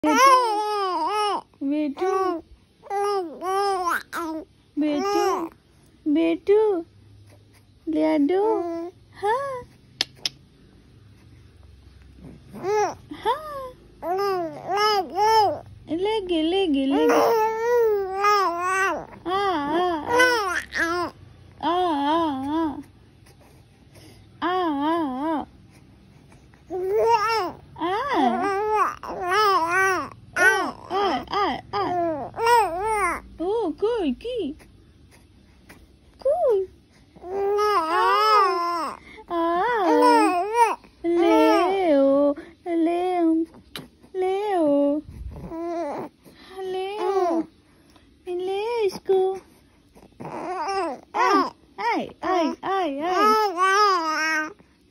बेटू बेटू बेटू लाडू हाँ हाँ लेगे लेगे लेगे Cool, key. Cool. Leo, Leo, Leo, Leo, let's go. Ay, ay, ay, ay.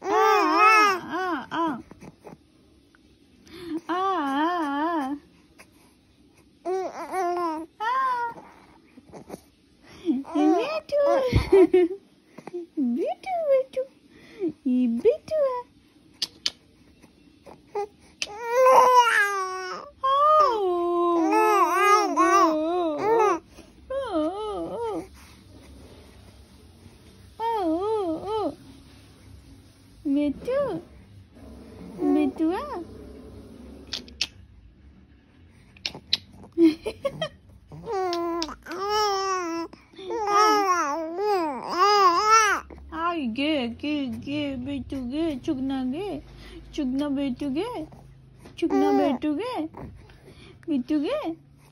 Betu, betu, betu, betu. Betu, betu ah. गे बेटू गे चुगना बेटू गे चुगना बेटू गे बेटू गे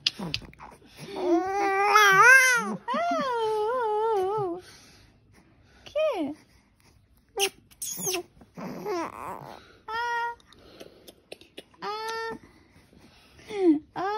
के आ आ आ